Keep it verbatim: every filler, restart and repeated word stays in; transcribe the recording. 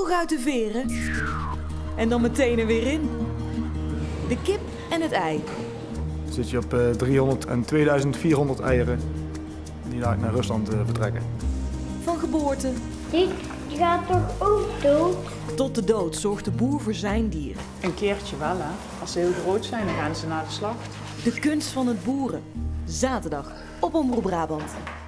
Vroeg uit de veren. En dan meteen er weer in. De kip en het ei. Dan zit je op uh, driehonderd en tweeduizend vierhonderd eieren die daar naar Rusland uh, vertrekken. Van geboorte. Die gaat toch ook dood? Tot de dood zorgt de boer voor zijn dieren. Een keertje wel, hè. Als ze heel groot zijn, dan gaan ze naar de slacht. De kunst van het boeren. Zaterdag op Omroep Brabant.